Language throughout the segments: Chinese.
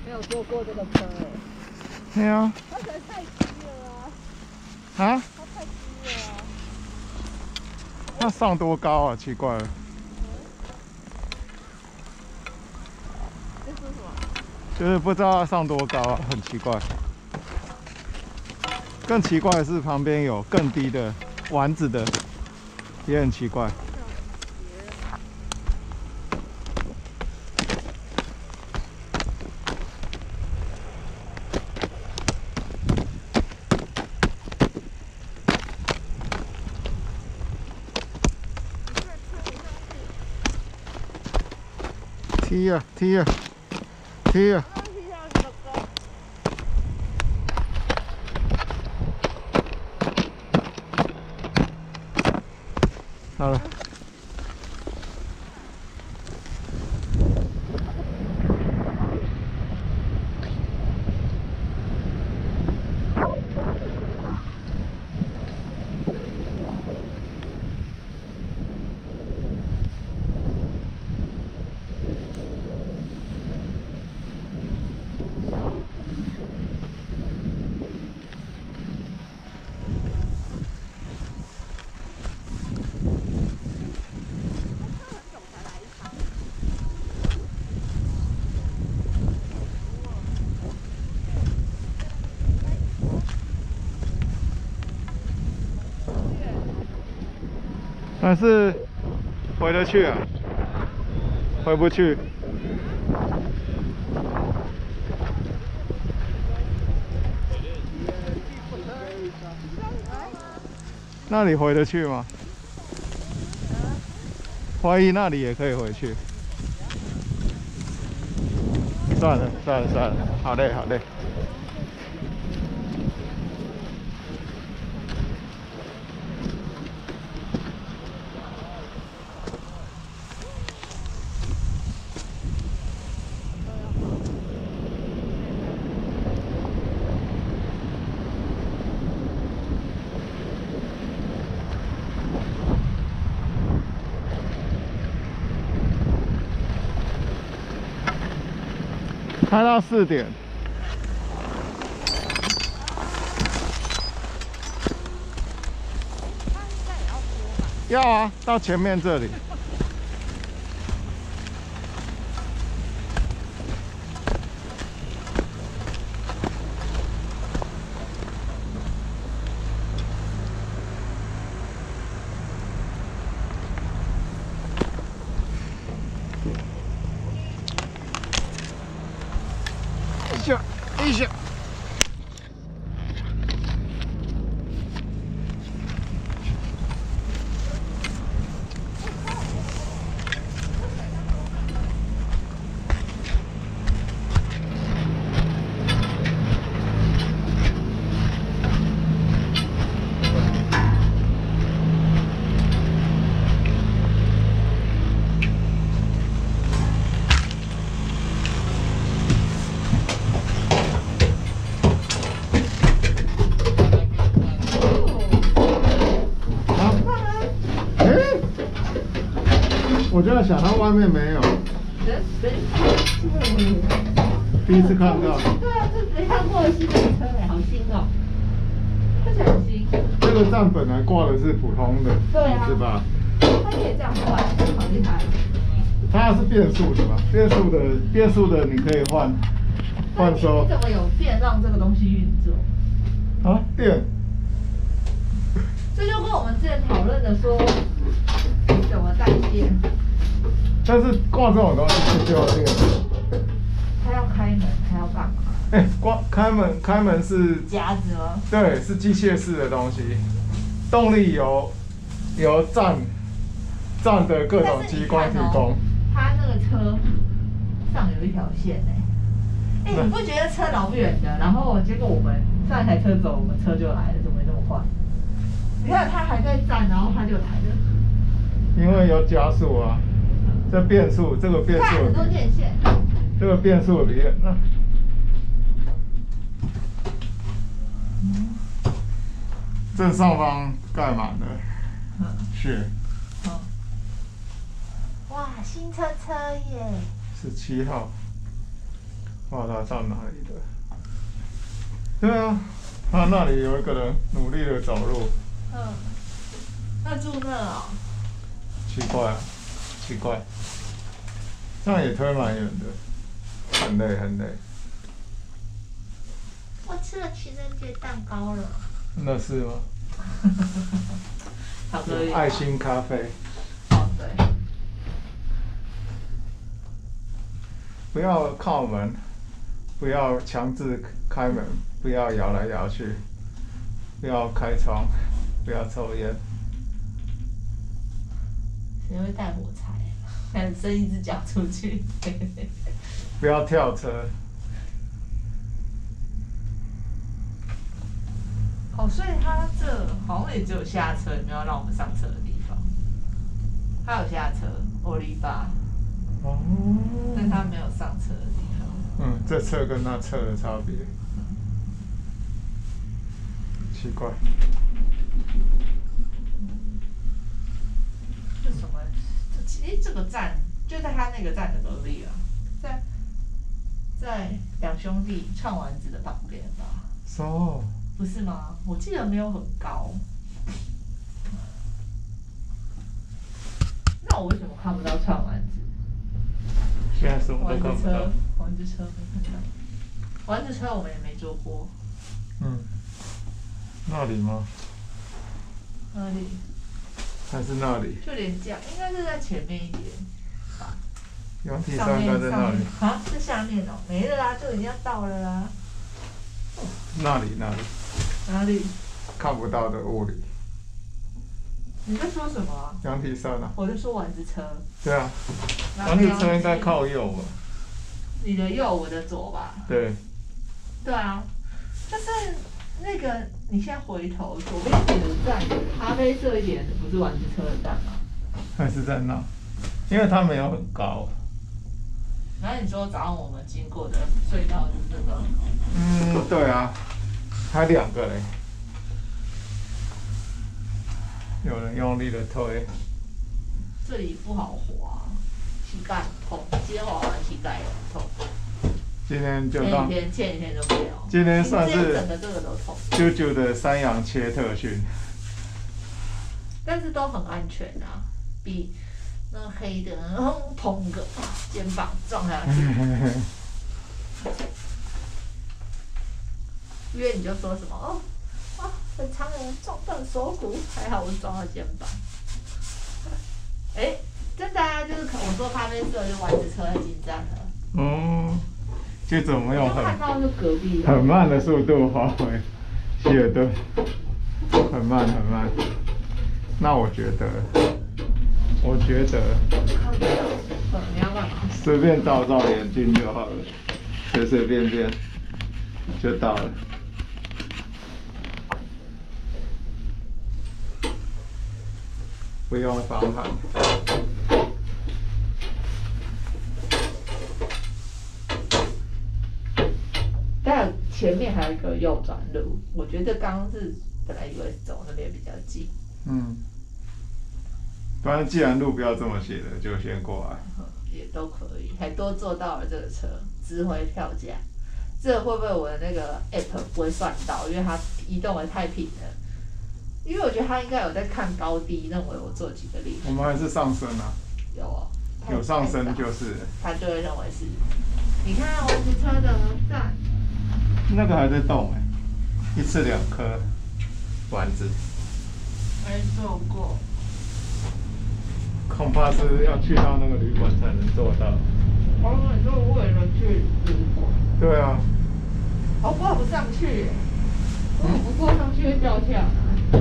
没有坐过这个车哎。 对啊。 它可能太低了啊。 啊？ 它太低了啊。 它上多高啊？奇怪了。 这是什么？ 就是不知道它上多高啊，很奇怪。更奇怪的是旁边有更低的丸子的，也很奇怪。踢呀踢呀踢呀！好了。但是回得去啊，回不去。那里回得去吗？怀疑那里也可以回去。算了算了算了，好累好累。开到4点。要啊，到前面这里。一下。我就在想，它外面没有。第一次看到。 对啊，这没看过的新的车哎，好新哦，看起来很新。 这个站本来挂的是普通的， 对啊， 是吧？ 它可以这样换，好厉害。 它是变速的吧？变速的你可以换收。 你怎么有电让这个东西运作？ 啊，电。 这就跟我们之前讨论的说，怎么带电。 但是挂这种东西就要电。 它要开门，它要干嘛？ 哎，开门是夹子吗？ 对，是机械式的东西，动力由站的各种机关提供。 它那个车上有一条线哎，你不觉得车老远的，然后结果我们上一台车走，我们车就来了，怎么会这么快？你看它还在站，然后它就来了。 因为有加速啊，这个变速很多电线。 这个变速里面那。正上方盖满了雪。 哇，新车耶！ 17号。 画他上哪里的？对啊，他那里有一个人努力的走路。 他住那哦。 奇怪啊，奇怪，这样也推蛮远的，很累很累。 我吃了情人节蛋糕了。 那是吗？ 巧克力。 爱心咖啡。 哦，对。 不要靠门，不要强制开门，不要摇来摇去，不要开窗，不要抽烟。 谁会带火柴？还伸一只脚出去。 不要跳车。 哦，所以他这好像也只有下车，也没有让我们上车的地方。他有下车，欧利巴。哦。但他没有上车的地方。 嗯，这侧跟那侧的差别。奇怪。 这什么？这个站就在他那个站的隔壁啊，在两兄弟串丸子的旁边吧。 哦。 不是吗？我记得没有很高。那我为什么看不到串丸子？ 现在什么都看不到。 丸子车没看到。丸子车我们也没坐过。 嗯。那里吗？ 哪里？ 还是那里？ 就连这样，应该是在前面一点吧。 羊蹄山应该在那里。 啊，在下面哦，没了啦，就已经要到了啦。 那里。 哪里？ 看不到的物理。 你在说什么啊？ 羊蹄山啊。 我在说丸子车。 对啊。羊蹄车应该靠右吧？ 你的右，我的左吧？ 对。 对啊，就是那个，你现在回头左边一点的站，咖啡色一点的，不是丸子车的站吗？ 还是在那，因为它没有很高。 然后你说早上我们经过的隧道是这个？ 嗯，对啊，还两个嘞，有人用力的推。 这里不好滑，膝盖很痛，今天滑完膝盖也很痛。 今天就当前几天都没有。 今天算是整个这个都痛。 啾啾的山羊切特训。 但是都很安全啊，比那个黑的，然后砰个肩膀撞下去。因为你就说什么哦，啊，很常有人撞断手骨，还好我撞到肩膀。哎，真的啊，就是我坐咖啡色就丸子车在进站了。 哦，就怎么用看到就隔壁很慢的速度滑回希尔顿，很慢。那我觉得， 你要干嘛？ 随便照眼睛就好了，随便就到了。不用防寒。 但前面还有一个右转路，我觉得刚刚是本来以为走那边比较近。 嗯。反正既然路标这么写的，就先过来。 也都可以，还多坐到了这个车，值回票价。这会不会我的那个 app 不会算到？因为它移动的太平了。因为我觉得他应该有在看高低，认为我做几个例子。 我们还是上升啊。 有哦。 有上升就是。 他就会认为是。你看丸子车的站。 那个还在动哎，一次2颗丸子。 没做过。 恐怕是要去到那个旅馆才能做到。 哦，你就为了去旅馆。 对啊。 哦，挂不上去。如果不挂上去会掉下来。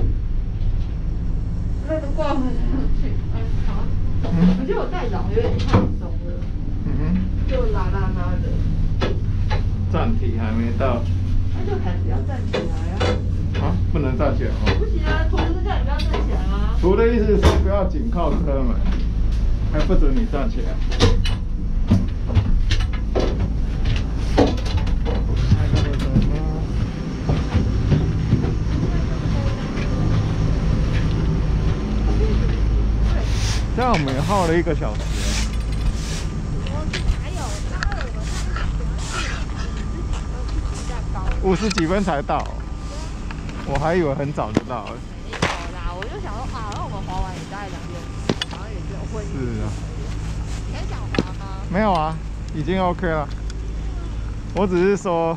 那个挂不上去，好。我觉得我带脚有点太松了。就拉的。 站体还没到。 那就还是要站起来啊。 啊，不能站起来吗？ 不行啊，图是叫你不要站起来啊。 图的意思是不要紧靠车门，还不准你站起来。这样我们也耗了1个小时。 哪有？ 50几分才到，我还以为很早就到了。 没有啦，我就想说啊，那我们滑完也大概2点，然后也只有会议。 是啊。 你很想滑吗？ 没有啊，已经 OK 了。我只是说，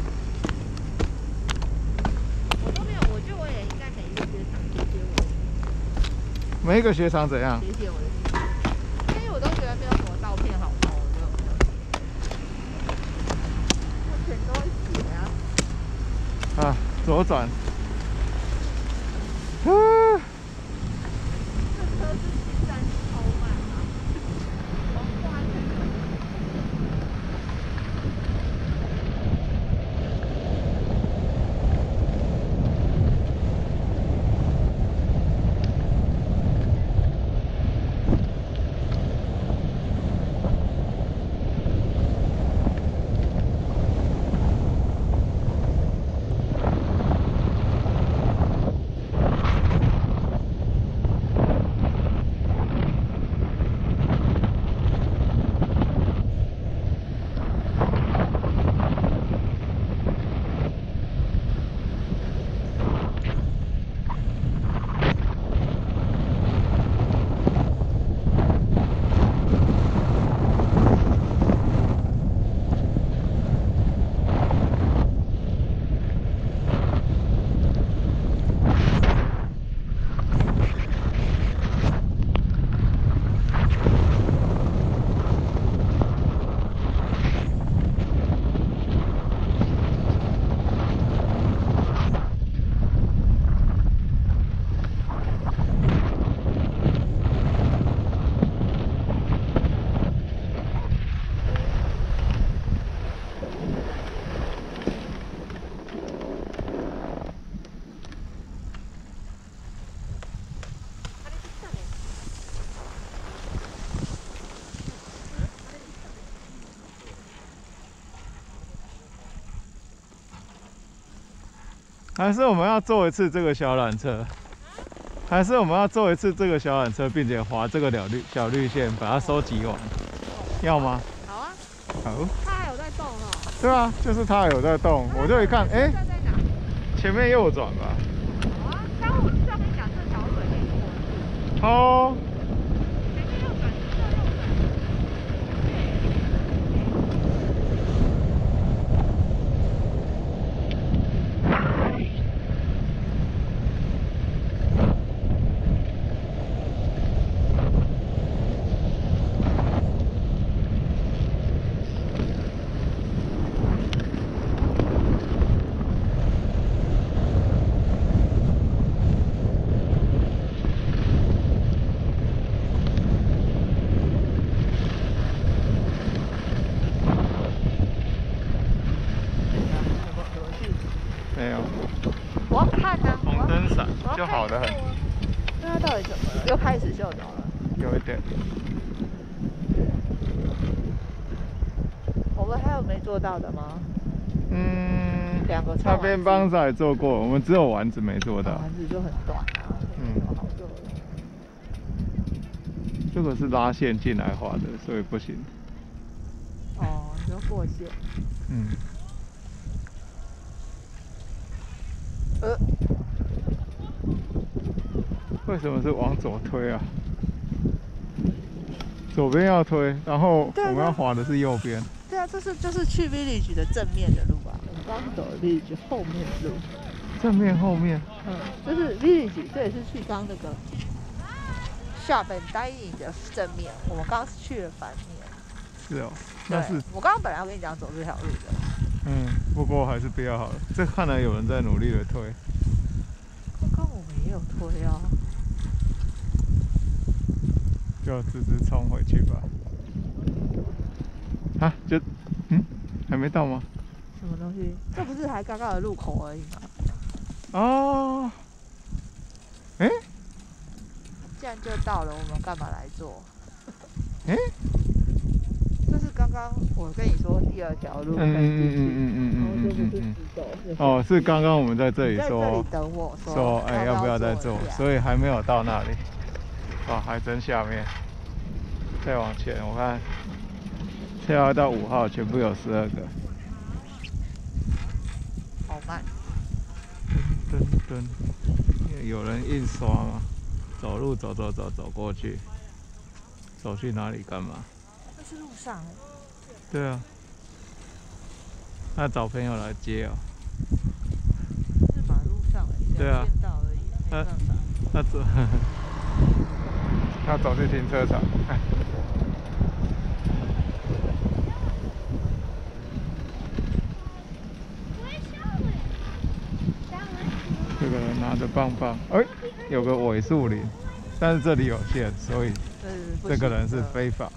我都没有，我觉得我也应该每一个学长谢谢我， 每一个学长怎样？ 谢谢我的心意，因为我都觉得没有什么照片好拍，我就没有写。我全都会写啊。 啊，左转。啊。 这车是进站超慢啊，狂刮那个。 还是我们要坐一次这个小缆车？还是我们要坐一次这个小缆车，并且划这个小绿线，把它收集完？要吗？ 好啊。 好。 它还有在动哦。 对啊，就是它有在动，我就一看，哎，前面右转吧。 好啊，刚刚我是要跟你讲这条水可以过。 哦。 前面右转，右转。 没有。 我要看啊。 红灯闪就好得很。 那它到底怎么了？又开始秀走了。 有一点。 我们还有没做到的吗？ 嗯。 2个那边帮仔做过，我们只有丸子没做到。 丸子就很短啊。好做的。 这个是拉线进来滑的，所以不行。 哦，你说过线。 嗯。为什么是往左推啊？左边要推，然后我们要滑的是右边。 对啊，就是去 Village 的正面的路吧。我们刚刚走的 Village 后面的路。 正面后面。 这是 Village， 这也是去刚那个 Shop and Dining 的正面。我们刚刚是去了反面。 是哦，那是我刚刚本来要跟你讲走这条路的。 不过还是不要好了。这看来有人在努力的推。 刚刚我们也有推啊。 就直直冲回去吧。啊，还没到吗？ 什么东西？这不是才刚刚的路口而已吗？ 哦。哎。 既然就到了，我们干嘛来做？ 哎。 这是刚刚我跟你说第2条路。 哦，是刚刚我们在这里说。 在这里等我说，哎，要不要再做？所以还没有到那里。哇，还真下面。再往前，我看跳到5号，全部有12个。 好慢。 噔噔，有人印刷吗？走路走过去，走去哪里干嘛？ 那是路上哎。 对啊，他找朋友来接哦。 是马路上哎， 对啊， 见到而已，没办法。 他走去停车场。这个人拿着棒棒，哎，有个尾数铃，但是这里有限，所以这个人是非法。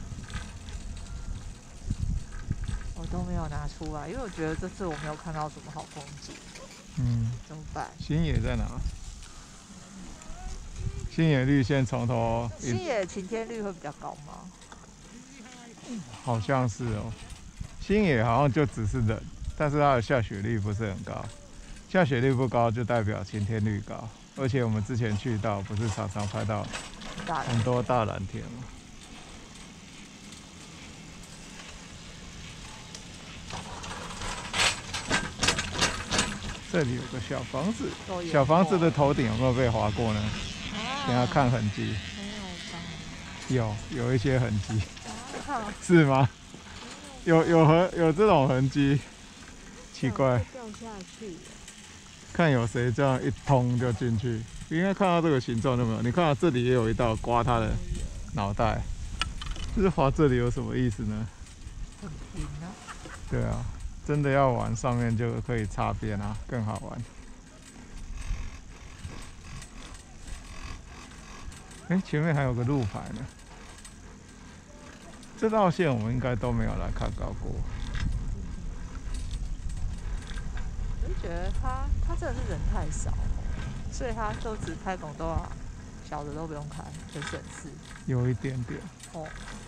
我都没有拿出来，因为我觉得这次我没有看到什么好风景。怎么办？ 新野在哪？新野绿线从头。 新野晴天率会比较高吗？ 好像是哦。新野好像就只是冷，但是它的下雪率不是很高。下雪率不高就代表晴天率高，而且我们之前去到不是常常拍到很多大蓝天吗？这里有个小房子，小房子的头顶有没有被划过呢？等下看痕迹。没有吧？有一些痕迹。是吗？有这种痕迹，奇怪。掉下去。看有谁这样一通就进去，应该看到这个形状有没有？你看到这里也有一道刮他的脑袋，就是划这里有什么意思呢？ 很平啊。 对啊，真的要玩上面就可以擦边啊，更好玩。哎，前面还有个路牌呢。这道线我们应该都没有来看到过。 我就觉得他真的是人太少，所以他都只开广东话，小的都不用开，很省事。 有一点点。 哦。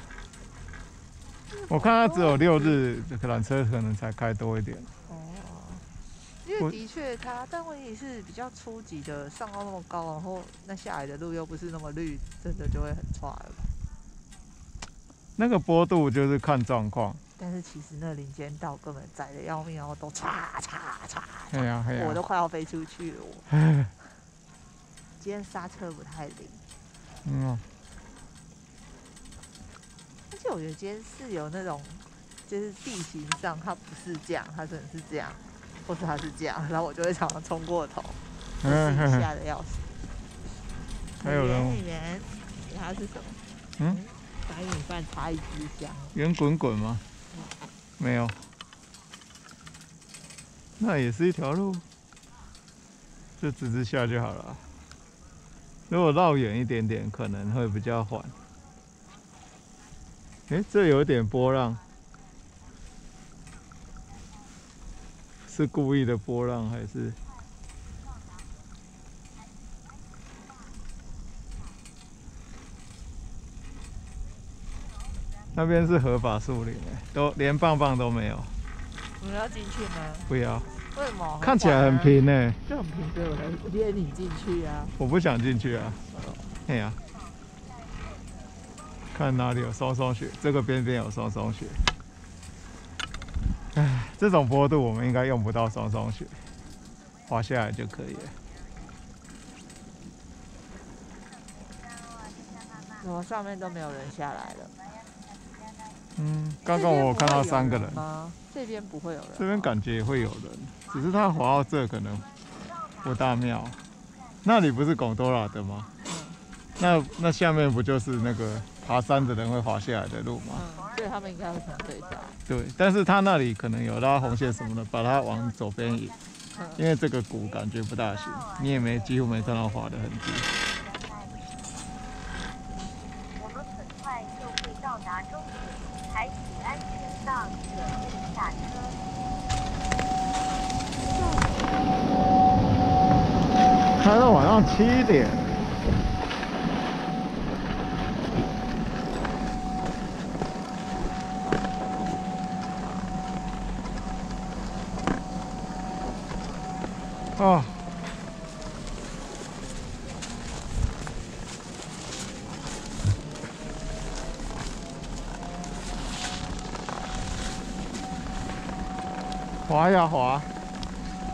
我看他只有6日，缆车可能才开多一点。 哦。因为的确但问题是比较初级的，上到那么高，然后那下来的路又不是那么绿，真的就会很差了吧？ 那个坡度就是看状况。 但是其实那林间道根本窄得要命，然后都叉，我都快要飞出去了。今天刹车不太灵。而且我觉得今天是有那种，就是地形上它不是这样，它可能是这样，或是它是这样，然后我就会常常冲过头，自己吓得要死。 还有人。 它是什么？白米饭插一支香。 圆滚滚吗？没有。那也是一条路，就直直下就好了。如果绕远一点点，可能会比较缓。这有点波浪，是故意的波浪还是？那边是合法树林都连棒棒都没有。 我们要进去吗？ 不要。 为什么？ 看起来很平就很平，所以我才约你进去啊。 我不想进去啊。嘿呀。看哪里有松松雪，这个边边有松松雪。唉，这种坡度我们应该用不到松松雪，滑下来就可以了。 怎么上面都没有人下来了？ 刚刚我看到3个人。 这边不会有人。 这边感觉也会有人，只是他滑到这可能不大妙。那里不是贡多拉的吗？那下面不就是那个爬山的人会滑下来的路吗？ 所以他们应该会从这里下。 对，但是他那里可能有拉红线什么的，把它往左边引，因为这个谷感觉不大行，你也几乎没看到滑的痕迹。 我们很快就会到达终点，采取安全上准备下车。 开到晚上7点。哦。滑呀滑。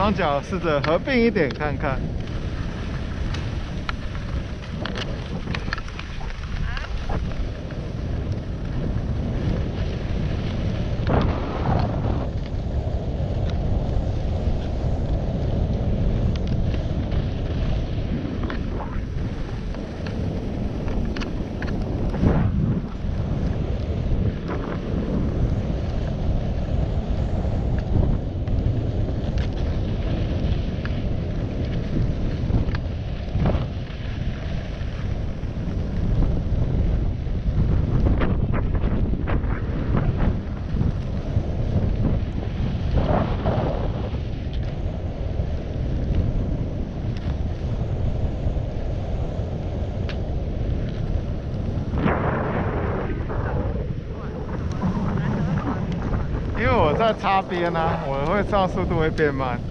双脚试着合并一点看看。因为我在擦边啊，我会上速度会变慢。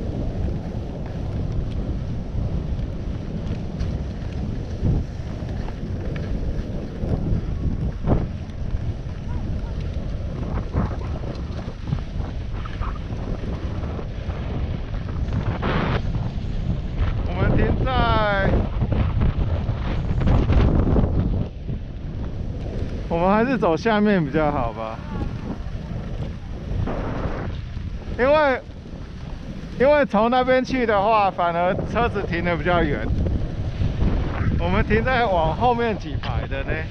我们停在，我们还是走下面比较好吧。因为从那边去的话，反而车子停得比较远。我们停在往后面几排的呢。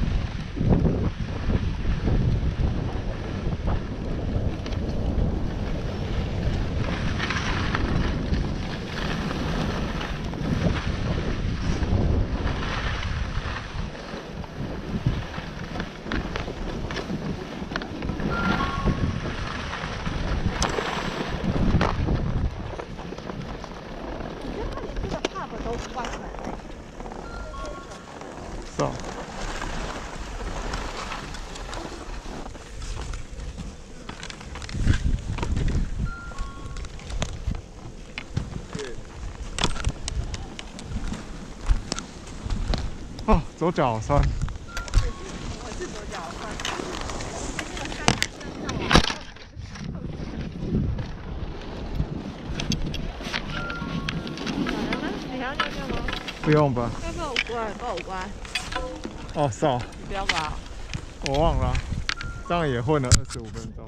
走。哦，左脚好酸。 我是左脚酸。你还要尿尿吗？ 不用吧。 要不要我乖？帮我乖。 哦，是哦。 你不要刮。 我忘了，这样也混了25分钟。